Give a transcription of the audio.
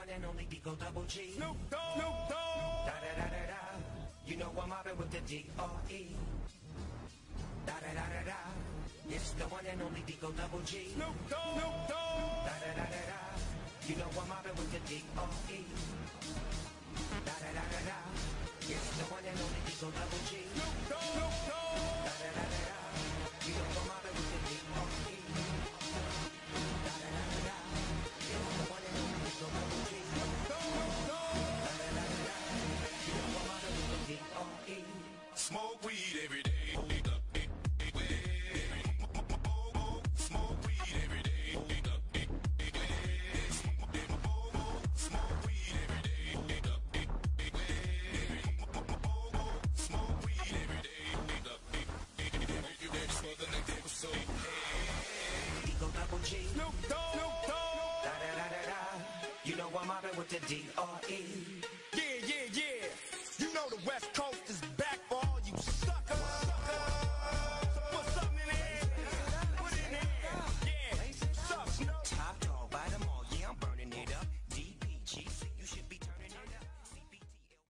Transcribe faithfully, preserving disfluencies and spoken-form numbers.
one and only Digo Double G. Snoop Dogg. Snoop Dogg. Da da da da da. You know I'm mobbing with the D R E. Da da da da da. It's the one and only Digo Double G. Snoop Dogg. Snoop Dogg. Da da da da da. You know I'm mobbing with the D R E. Da da da da da. It's the one and only Digo Double G. Snoop Dogg. Snoop Dogg. Da da da da da. You know I'm mobbing with the D R E. Da da da da da. It's the one and only Digo Double G. Snoop Dogg. Snoop Dogg. Da da da da da. You know I'm mobbing with the D R E. Smoke weed every day. Smoke weed every day. Smoke weed every day. Smoke weed every day. You ready for the next episode? Digo Double G. Snoop Dogg. Snoop Dogg. Da da da da da. You know I'm mobbing with the D R E. Yeah, yeah, yeah. You know the West Coast is